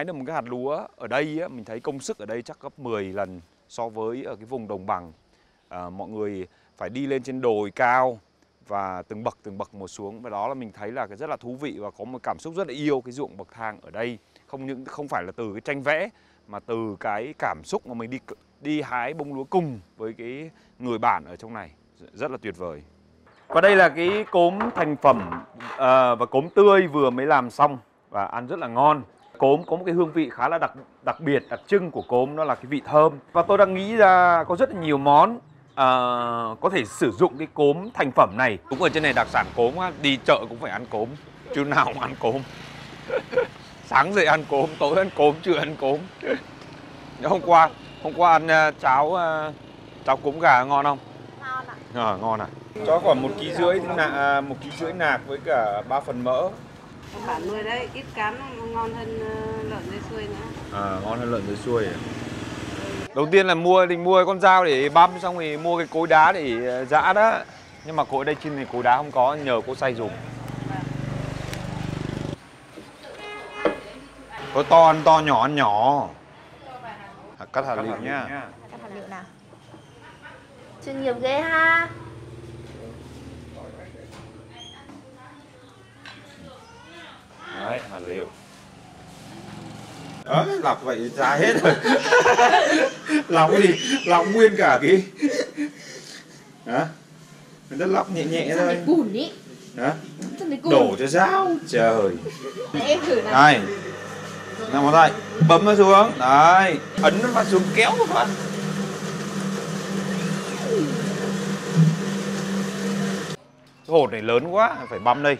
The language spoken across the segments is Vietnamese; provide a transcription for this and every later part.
được một cái hạt lúa ở đây á, mình thấy công sức ở đây chắc gấp 10 lần so với ở cái vùng đồng bằng. Mọi người phải đi lên trên đồi cao và từng bậc một xuống, và đó là mình thấy là cái rất là thú vị và có một cảm xúc rất là yêu cái ruộng bậc thang ở đây. Không phải là từ cái tranh vẽ mà từ cái cảm xúc mà mình đi hái bông lúa cùng với cái người bản ở trong này, rất là tuyệt vời. Và đây là cái cốm thành phẩm và cốm tươi vừa mới làm xong và ăn rất là ngon. Cốm có một cái hương vị khá là đặc biệt, đặc trưng của cốm, đó là cái vị thơm. Và tôi đang nghĩ ra có rất là nhiều món có thể sử dụng cái cốm thành phẩm này. Đúng ở trên này đặc sản cốm á, đi chợ cũng phải ăn cốm, chứ nào cũng ăn cốm. Sáng dậy ăn cốm, tối ăn cốm, trưa ăn cốm. Hôm qua ăn cháo cốm gà ngon không? Ngon ạ. Ngon à? Cho khoảng 1,5 kg nạc với cả 3 phần mỡ. Bản nuôi đấy, ít cám ngon hơn lợn dưới xuôi nữa. Ngon hơn lợn dưới xuôi. Đầu tiên là định mua con dao để băm, xong rồi mua cái cối đá để giã đó. Nhưng mà cối đây trên này cối đá không có, nhờ cô xay dùng. Có to ăn to, nhỏ ăn nhỏ. Cắt hạt lựu nhá. Cắt hạt lựu nào. Chuyên nghiệp ghê ha. Đấy, hạt lựu. Lọc vậy ra hết rồi. Lọc cái gì? Lọc nguyên cả cái. Hả? Mình đã lọc nhẹ nhẹ thôi. Cùn ý. Hả? Đổ cho ráo. Trời. Để em thử nào. Đây. Nào một tay. Bấm nó xuống. Đấy. Ấn nó vào xuống, kéo một phát. Cái hột này lớn quá, phải băm đây.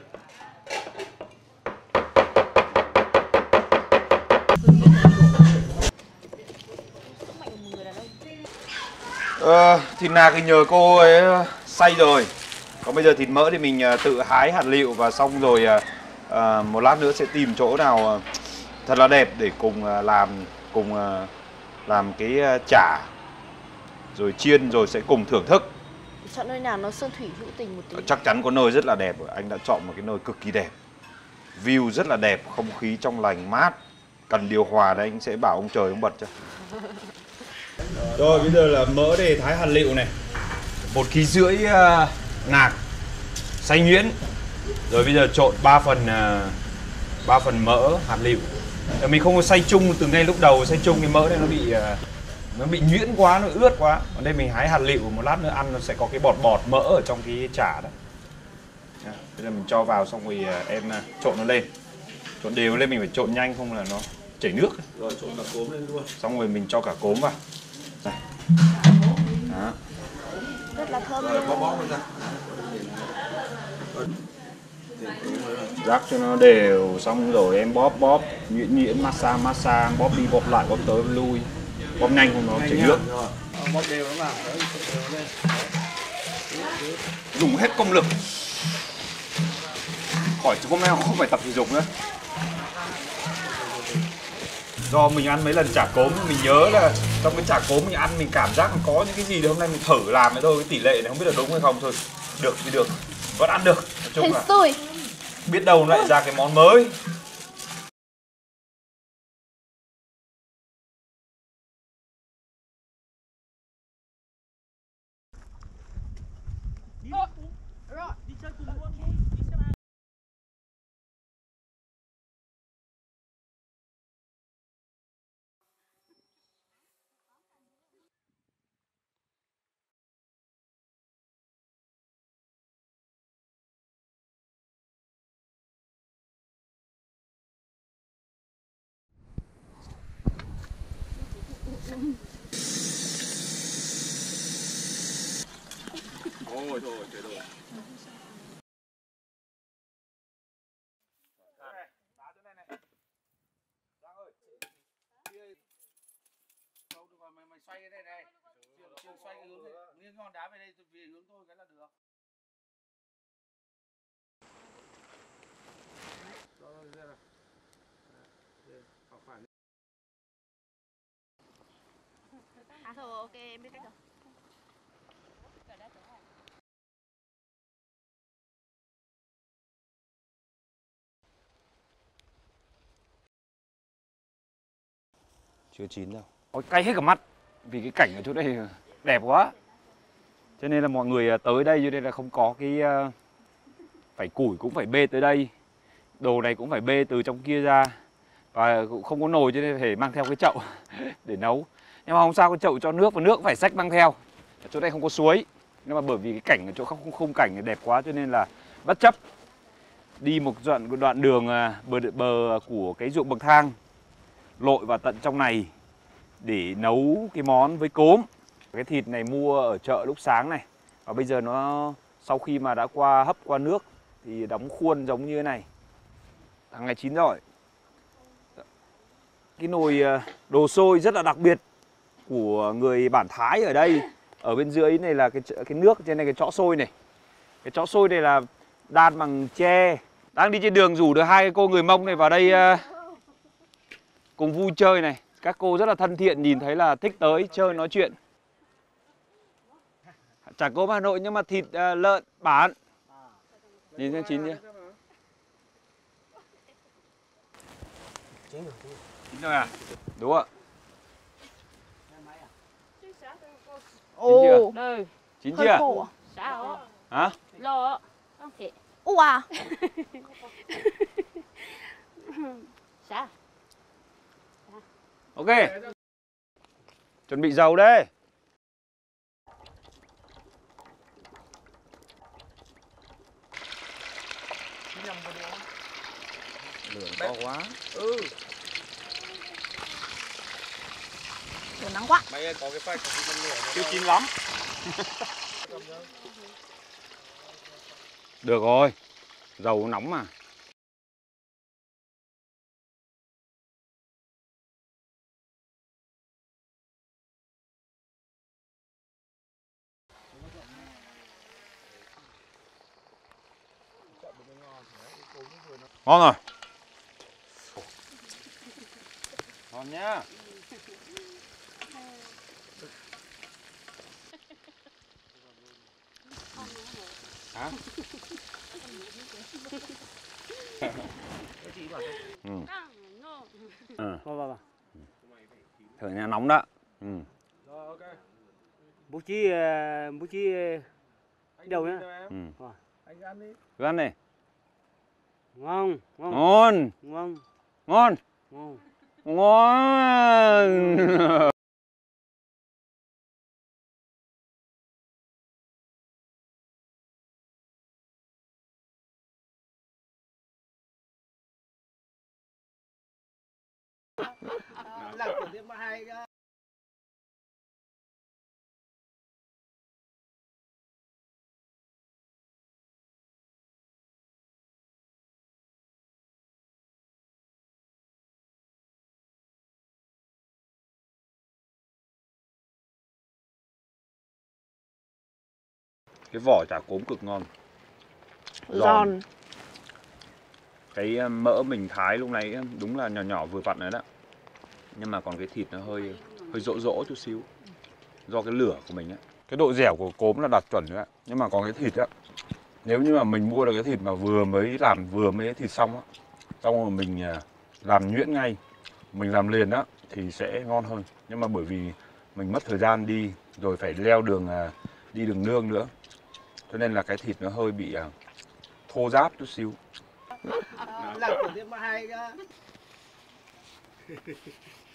Thịt nạc thì nhờ cô ấy xay rồi. Còn bây giờ thịt mỡ thì mình tự hái hạt lựu và xong rồi một lát nữa sẽ tìm chỗ nào thật là đẹp để cùng làm cái chả rồi chiên rồi sẽ cùng thưởng thức. Chọn nơi nào nó sơn thủy hữu tình một tí. Chắc chắn có nơi rất là đẹp rồi. Anh đã chọn một cái nơi cực kỳ đẹp. View rất là đẹp, không khí trong lành mát. Cần điều hòa đây anh sẽ bảo ông trời ông bật cho. Rồi bây giờ là mỡ để thái hạt lựu này. 1,5 kg nạc xay nhuyễn. Rồi bây giờ trộn 3 phần mỡ hạt lựu. Mình không có xay chung từ ngay lúc đầu, xay chung cái mỡ này nó bị nhuyễn quá, nó ướt quá. Còn đây mình hái hạt lựu, một lát nữa ăn nó sẽ có cái bọt mỡ ở trong cái chả đó. Bây giờ mình cho vào xong rồi em trộn nó lên. Trộn đều lên, mình phải trộn nhanh không là nó chảy nước. Rồi trộn cả cốm lên luôn. Xong rồi mình cho cả cốm vào. Đây. Đó. Rất là thơm. Rồi bó ra. Rắc cho nó đều, xong rồi em bóp nhuyễn massage, bóp đi bóp lại, bóp tới lui. Bóp nhanh không nó chảy nước. Bóp đều nó vào, đấy, đều lên. Dùng hết công lực. Khỏi hôm nay không phải tập thể dục nữa. Do mình ăn mấy lần chả cốm, mình nhớ là trong cái chả cốm mình ăn mình cảm giác có những cái gì đấy, hôm nay mình thử làm cái thôi, cái tỷ lệ này không biết là đúng hay không thôi. Được thì được, vẫn ăn được. Nói chung là biết đâu lại ra cái món mới. Ôi thôi, trời ơi. Mày xoay cái này này. Trường xoay cái hướng này, nghiêng con đá về đây về hướng tôi cái là được. Rồi ra rồi. Học phải. Thôi ok, em biết cách rồi. Chưa chín đâu. Ôi, cay hết cả mắt. Vì cái cảnh ở chỗ đây đẹp quá. Cho nên là mọi người tới đây, cho nên là không có cái phải củi cũng phải bê tới đây. Đồ này cũng phải bê từ trong kia ra. Và cũng không có nồi cho nên phải mang theo cái chậu để nấu. Nhưng mà không sao, cái chậu cho nước và nước cũng phải xách mang theo. Ở chỗ đây không có suối. Nhưng mà bởi vì cái cảnh ở chỗ khung cảnh đẹp quá cho nên là bất chấp đi một đoạn đường bờ của cái ruộng bậc thang, lội vào tận trong này để nấu cái món với cốm. Cái thịt này mua ở chợ lúc sáng này, và bây giờ nó sau khi mà đã hấp qua nước thì đóng khuôn giống như thế này. Thằng này chín rồi. Cái nồi đồ xôi rất là đặc biệt của người bản Thái ở đây. Ở bên dưới này là cái nước, trên này cái chõ xôi này. Cái chõ xôi này là đan bằng tre. Đang đi trên đường rủ được hai cái cô người Mông này vào đây cùng vui chơi này. Các cô rất là thân thiện, nhìn thấy là thích tới chơi nói chuyện. Chả cốm Hà Nội nhưng mà thịt lợn bản. Nhìn xem chín chưa? Chín rồi à? Đúng ạ. Ồ, Chín hơi chưa? khổ. Hả? Lo. Ủa. Sao? Ok. Chuẩn bị dầu đây. Lửa to quá. Trời nắng quá. Mày có cái phách của mình lửa Chưa chín lắm. Được rồi. Dầu nóng mà. Ngon rồi. Ngon nhá. Hả? Thử nha, nóng đó. Rồi, ok. Bố trí đầu nhá. Anh ăn đi. Cứ ăn đi. Ngon, Ngon. ngon, Ngon. ngon. Ngon. Làm kiểu tiếp mà hay đó. Cái vỏ chả cốm cực ngon. Giòn. Cái mỡ mình thái lúc nãy đúng là nhỏ nhỏ vừa vặn rồi đó. Nhưng mà còn cái thịt nó hơi rỗ rỗ chút xíu. Do cái lửa của mình á. Cái độ dẻo của cốm là đạt chuẩn rồi ạ. Nhưng mà còn cái thịt á, nếu như mà mình mua được cái thịt mà vừa mới thịt xong á, xong rồi mình làm nhuyễn ngay, mình làm liền á thì sẽ ngon hơn. Nhưng mà bởi vì mình mất thời gian đi rồi phải leo đường đi đường nương nữa, cho nên là cái thịt nó hơi bị thô ráp chút xíu. Làm kiểu tiếp mà hay đó.